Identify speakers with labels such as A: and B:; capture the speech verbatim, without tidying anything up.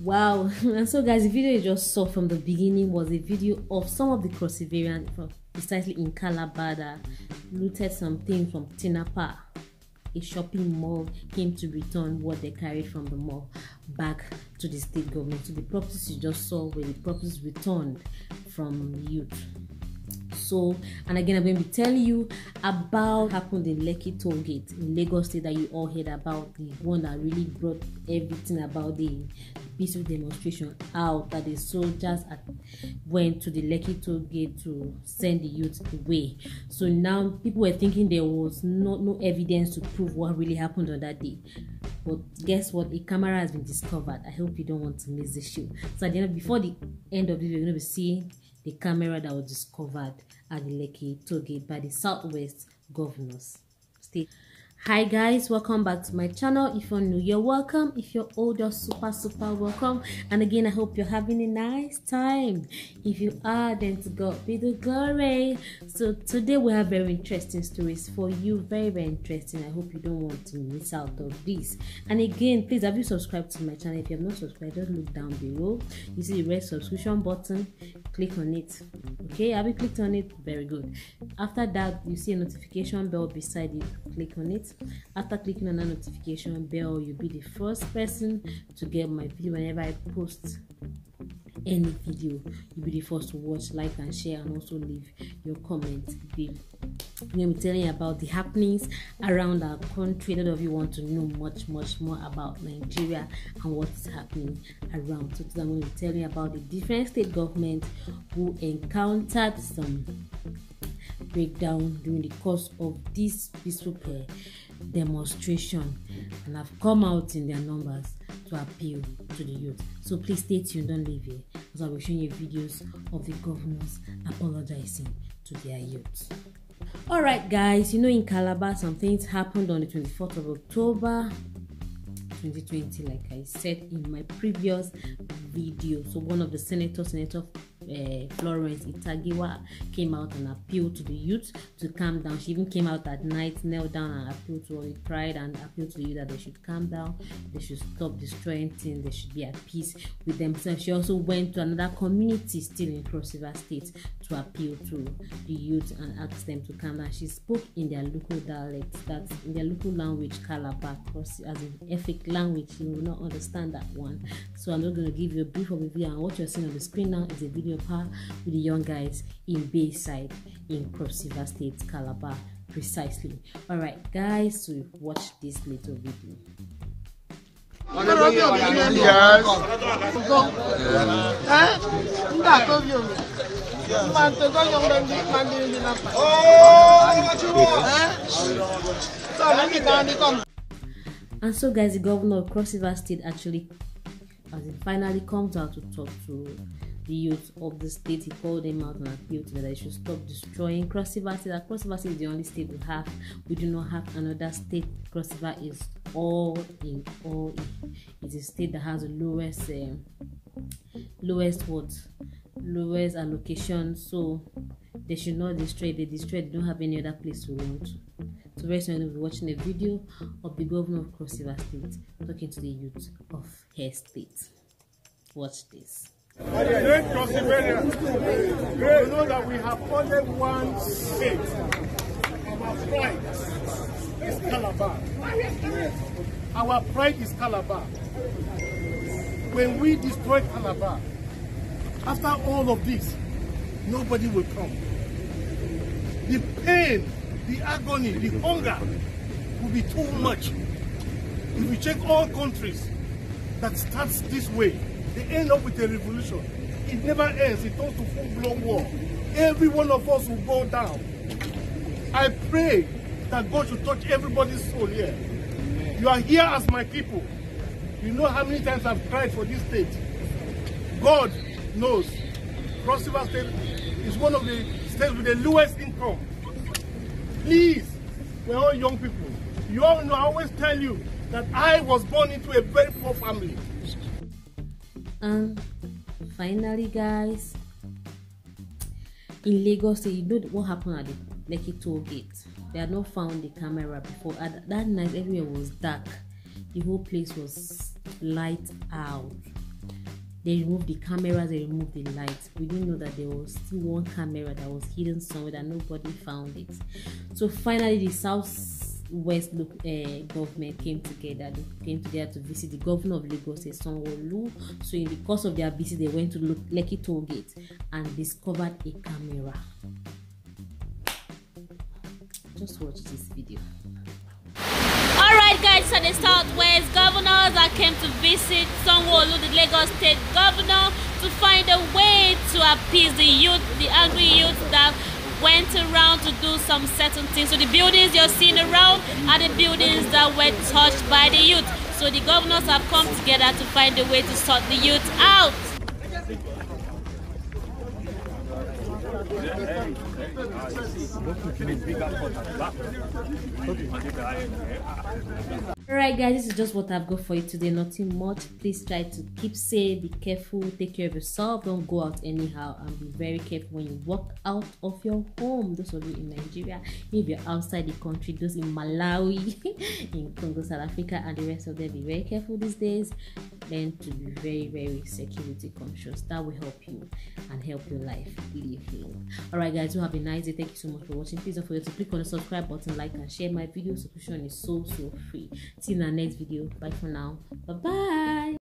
A: Wow. And so guys, the video you just saw from the beginning was a video of some of the Crossivarians from precisely in Calabar that looted some things from Tinapa. A shopping mall came to return what they carried from the mall back to the state government. So the properties you just saw were the properties returned from youth. So, and again, I'm going to be telling you about what happened in Lekki Toll Gate in Lagos State that you all heard about, the one that really brought everything about the peaceful demonstration out, that the soldiers at, went to the Lekki Toll Gate to send the youth away. So now people were thinking there was no, no evidence to prove what really happened on that day. But guess what? A camera has been discovered. I hope you don't want to miss the show. So at the end, before the end of the video, you're going to be seeing the camera that was discovered at the Lekki Toll Gate by the Southwest Governors State. Hi guys, welcome back to my channel. If you're new, you're welcome. If you're old, you're super super welcome. And again, I hope you're having a nice time. If you are, then to God be the glory. So today we have very interesting stories for you, very very interesting. I hope you don't want to miss out on this. And again, please, have you subscribed to my channel? If you have not subscribed, just look down below. You see the red subscription button, click on it. Okay, have you clicked on it? Very good. After that, you see a notification bell beside it. Click on it. After clicking on that notification bell, you'll be the first person to get my video whenever I post any video. You'll be the first to watch, like and share, and also leave your comment below. I'm going to be telling you about the happenings around our country. A lot of you want to know much much more about Nigeria and what's happening around. So today I'm going to be telling you about the different state governments who encountered some breakdown during the course of this peaceful uh, demonstration, and have come out in their numbers to appeal to the youth. So please stay tuned, don't leave here, because I will show you videos of the governors apologizing to their youth. All right guys, you know, in Calabar some things happened on the twenty-fourth of October twenty twenty, like I said in my previous video. So one of the senators, Senator uh, Florence Itagiwa, came out and appealed to the youth to calm down. She even came out at night, knelt down and appealed to all the cried and appealed to the youth that they should calm down, they should stop destroying things, they should be at peace with themselves. She also went to another community still in Cross River State to appeal to the youth and ask them to calm down. She spoke in their local dialect, that's in their local language, Calabar, as in Efik language. You will not understand that one. So I'm not going to give you a brief of the video, and what you're seeing on the screen now is a video of her with the young guys in Bayside in Cross River State, Calabar, precisely. All right guys, so watch this little video. And so guys, the governor of Cross River State actually, as he finally comes out to talk to the youth of the state, he called them out and appealed to them that they should stop destroying Cross River State. Cross River State is the only state we have. We do not have another state. Cross River is all in all. It's a state that has the lowest, um, lowest what, lowest allocation. So they should not destroy. If they destroy, they don't have any other place to run to. So very soon we'll be watching a video of the governor of Cross River State talking to the youth of her state. Watch this.
B: Great Crossivarians, we know that we have only one state. Our pride is Calabar. Our pride is Calabar. When we destroy Calabar, after all of this, nobody will come. The pain, the agony, the hunger will be too much. If we check all countries that starts this way, they end up with a revolution. It never ends. It turns to full-blown war. Every one of us will go down. I pray that God should touch everybody's soul here. Amen. You are here as my people. You know how many times I've cried for this state. God knows. Cross River State is one of the states with the lowest income. Please, we're all young people. You all know, I always tell you that I was born into a very poor family.
A: And finally guys, in Lagos State, you know what happened at the Lekki Toll Gate? They had not found the camera before. At that night everywhere was dark. The whole place was light out. They removed the cameras, they removed the lights. We didn't know that there was still one camera that was hidden somewhere that nobody found it. So finally, the Southwest look, uh, government came together. They came together to visit the governor of Lagos, Sanwo-Olu. So in the course of their visit, they went to Lekki Toll Gate and discovered a camera. Just watch this video.
C: Alright guys, so the Southwest governors that came to visit Sanwo-Olu, the Lagos State governor, to find a way to appease the youth, the angry youth that went around to do some certain things. So the buildings you're seeing around are the buildings that were touched by the youth. So the governors have come together to find a way to sort the youth out.
A: Alright guys, this is just what I've got for you today. Nothing much. Please try to keep safe, be careful, take care of yourself, don't go out anyhow, and be very careful when you walk out of your home. Those of you in Nigeria, if you're outside the country, those in Malawi, in Congo, South Africa, and the rest of them, be very careful these days. Learn to be very very security conscious. That will help you and help your life live long. Alright guys, you have a nice day. Thank you so much for watching. Please don't forget to click on the subscribe button, like and share my video. Subscription is so so free. See you in our next video. Bye for now. Bye bye.